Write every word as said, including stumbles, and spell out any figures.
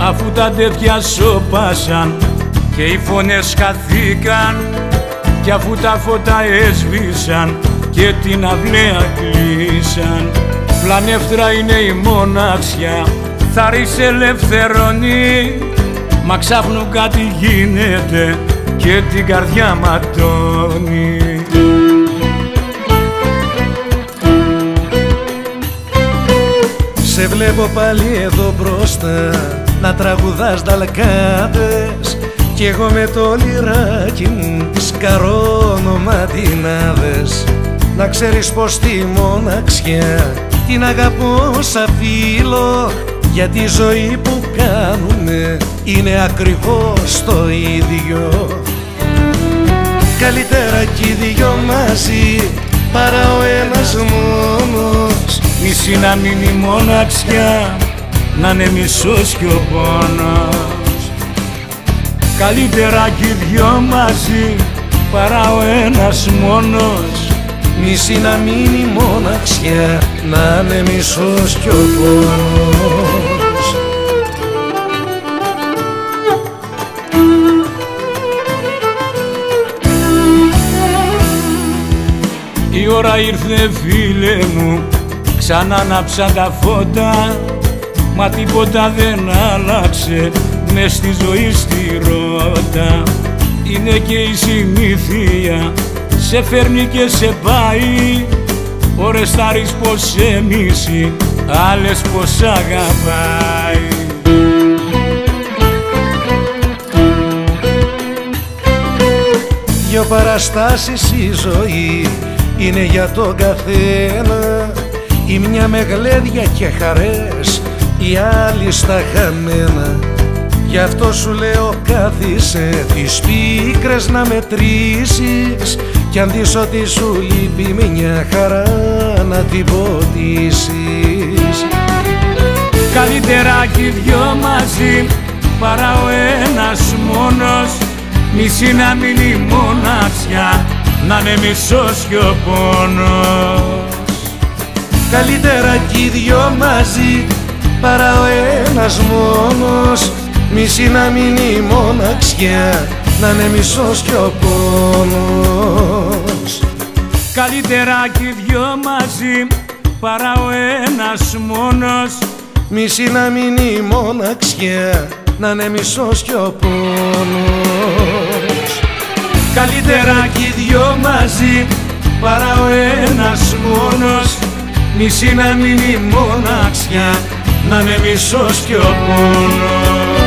αφού τα τέτοια σώπασαν και οι φωνές χαθήκαν, κι αφού τα φώτα έσβησαν και την αυλαία κλείσαν. Φλανεύτρα είναι η μοναξιά, θα ρίξει ελευθερώνει, μα ξάφνου κάτι γίνεται και την καρδιά ματώνει. Σε βλέπω πάλι εδώ μπροστά να τραγουδάς δαλκάδες κι εγώ με το λιράκι μου τις καρώνω ματινάδες. Να ξέρεις πως τη μοναξιά την αγαπώ σαν φίλο, γιατί η ζωή που κάνουμε είναι ακριβώς το ίδιο. Καλύτερα κι οι δυο μαζί παρά ο ένας μόνος, μισή να μείνει μοναξιά, να είναι μισός κι ο πόνος. Καλύτερα κι οι δυο μαζί παρά ο ένας μόνος, μισή να μείνει μοναξιά, να είναι μισός κι ο πόνος. Η ώρα ήρθε φίλε μου, ξανά ανάψαν τα φώτα, μα τίποτα δεν άλλαξε μες στη ζωή στη ρότα. Είναι και η συνήθεια, σε φέρνει και σε πάει, ώρες θα ρίξει πως σε μίσει, άλλες πως αγαπάει. Δυο παραστάσεις η ζωή είναι για τον καθένα, η μια με γλέδια και χαρές, η άλλη στα χαμένα. Γι' αυτό σου λέω κάθισε τις πίκρες να μετρήσεις, κι αν δεις ότι σου λείπει μια χαρά να την ποτίσεις. Καλύτερα κι οι δυο μαζί παρά ο ένας μόνος, μισή να μείνει μοναξιά, να είναι μισός κι ο πόνος. Καλύτερα κι οι δυο μαζί παρά ο ένας μόνος, μισή να μείνει μοναξιά, να είναι μισός κι ο πόνος. Καλύτερα κι οι δυο μαζί παρά ο ένας μόνος, μισή να μείνει μοναξιά, να είναι μισός κι ο πόνος. Καλύτερα κι οι δυο μαζί παρά ο ένας μόνος, μισή να μείνει μοναξιά, να είναι μισός κι ο πόνος.